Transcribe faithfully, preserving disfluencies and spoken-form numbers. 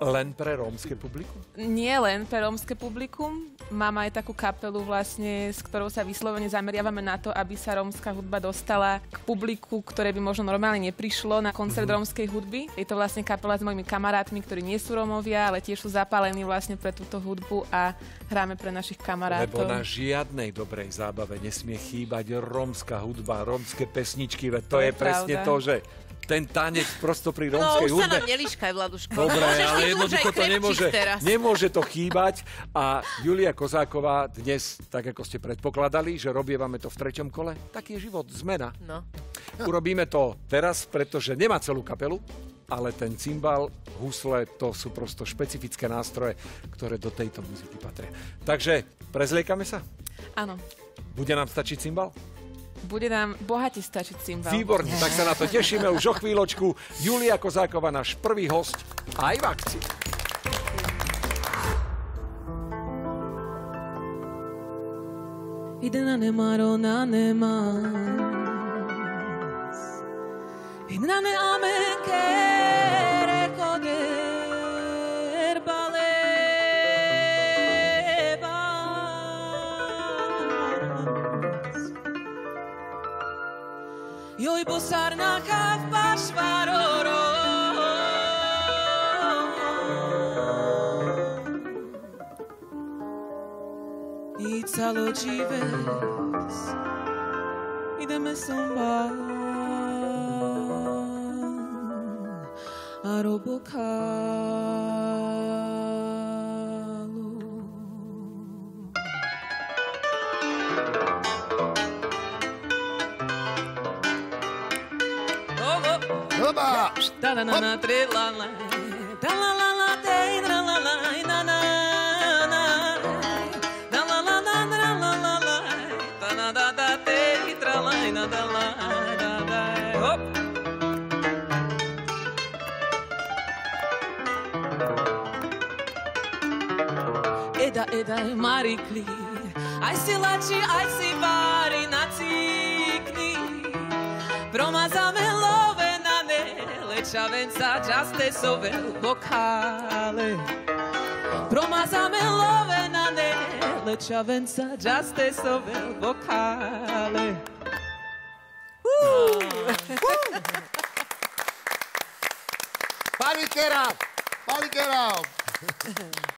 Len pre rómske publikum? Nie len pre rómske publikum. Mám aj takú kapelu vlastne, s ktorou sa vyslovene zameriavame na to, aby sa rómska hudba dostala k publiku, ktoré by možno normálne neprišlo na koncert mm-hmm. rómskej hudby. Je to vlastne kapela s mojimi kamarátmi, ktorí nie sú Rómovia, ale tiež sú zapálení vlastne pre túto hudbu a hráme pre našich kamarátov. Lebo na žiadnej dobrej zábave nesmie chýbať rómska hudba, rómske pesničky, veď to, to je, je presne to, že ten tanec prosto pri rómskej hudbe. No, už sa hudbe. nám nelíškaj, Vladuško. Dobre, ale jednoducho to nemôže, nemôže to chýbať. A Julia Kozáková dnes, tak ako ste predpokladali, že robievame to v treťom kole, tak je život, zmena. No. Urobíme to teraz, pretože nemá celú kapelu, ale ten cymbal, husle, to sú prosto špecifické nástroje, ktoré do tejto muziky patria. Takže prezliekame sa? Áno. Bude nám stačiť cymbal? Bude nám bohate stačiť cymbal. Výborne, tak sa na to tešíme už o chvíľočku. Julia Kozáková, náš prvý host, aj v akcii. Idena nemaro na nemas Idena ne amenke rekoder balebas Joj bosar na kav pašvaroro I calo žives ideme sombar a robokalu Oba! Da na na na tre la la da la la la de la la la na na na da la la la la la la la da na da da te tra la na da la da da hop Eda eda marikli aj si lači aj si vari na cikni promazame Čavenca časte sovel vocale Promazame lovenane Lečavenca časte sovel vocale Palikera! Palikera!